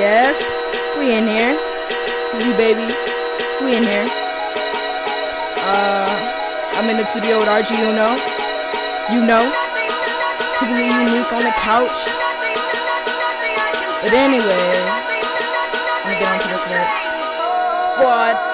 Yes, we in here. Z-Baby, we in here. I'm in the studio with RGuno. You know, typically unique on the couch. But anyway, I'm gonna get onto this verse. Squad.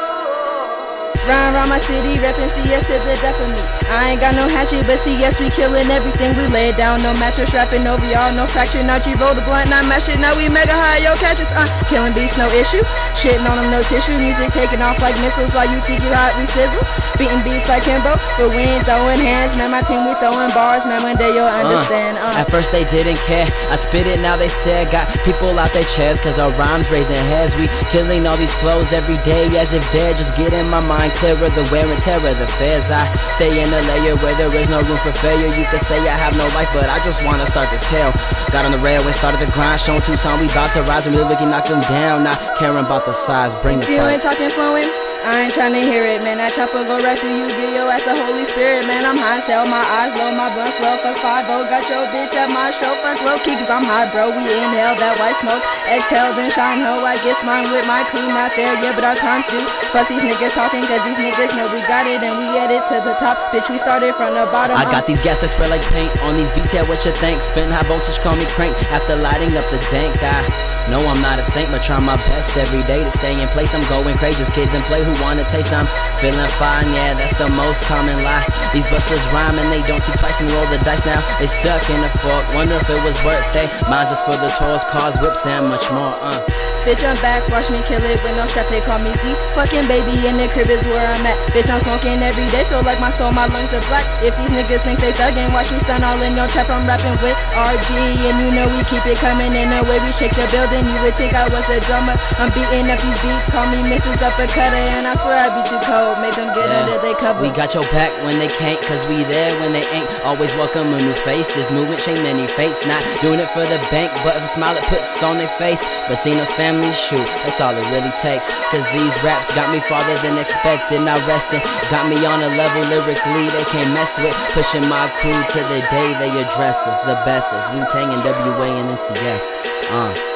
Round my city, reppin' CS to the death of me. I ain't got no hatchet, but CS we killin' everything. We lay it down, no mattress, rapping over y'all, no fracture. Now G roll the blunt, not mash it. Now we mega high, yo catch us. Killing beats, no issue. Shitting on them, no tissue. Music taking off like missiles while you think you hot, we sizzle. Beating beats like Kimbo, but we ain't throwing hands. Man, my team we throwing bars. Man, one day you'll understand. At first they didn't care. I spit it, now they stare. Got people out their chairs, cause our rhymes raising heads. We killing all these flows every day as if they're just getting my mind clearer. The wear and tear of the fears. I stay in a layer where there is no room for failure. You could say I have no life, but I just wanna start this tale. Got on the railway, started the grind, showing Tucson we bout to rise, and we looking knock them down. Not caring about the size, bring the fight. You ain't talking flowing, I ain't tryna hear it, man. That chopper go right through you, give your ass a Holy Spirit, man. I'm high as hell, my eyes low, my blunt swell. Fuck 5-0, got your bitch at my show. Fuck low key, cause I'm high, bro. We inhale that white smoke, exhale, then shine, ho. I guess mine with my crew, not there yet, but our times do. Fuck these niggas talking, cause these niggas know we got it, and we get it to the top. Bitch, we started from the bottom. I got these gas that spread like paint on these beats, yeah, what you think? Spin high voltage, call me crank. After lighting up the dank, I know I'm not a saint, but try my best every day to stay in place. I'm going crazy, just kids and play who wanna taste. I'm feeling fine, yeah, that's the most common lie. These busters rhyme and they don't think twice and roll the dice. Now they stuck in the fork, wonder if it was worth it. Mine's just for the tours, cars, whips, and much more. Bitch, I'm back, watch me kill it with no strap, they call me Z. Fucking baby in the crib is where I'm at. Bitch, I'm smoking every day, so like my soul, my lungs are black. If these niggas think they thuggin', watch me stun all in your trap. I'm rapping with RG, and you know we keep it coming in the way we shake the building. You would think I was a drummer. I'm beating up these beats, call me Mrs. Uppercutter, and I swear I be too cold. Make them get under they cover. We got your back when they can't, cause we there when they ain't. Always welcome a new face. This movement changed many fates. Not doing it for the bank, but the smile it puts on their face. But seeing us family, shoot, that's all it really takes. Cause these raps got me farther than expected. Not resting, got me on a level lyrically they can't mess with. Pushing my crew to the day they address us. The best is Wu-Tang and WA and NCS.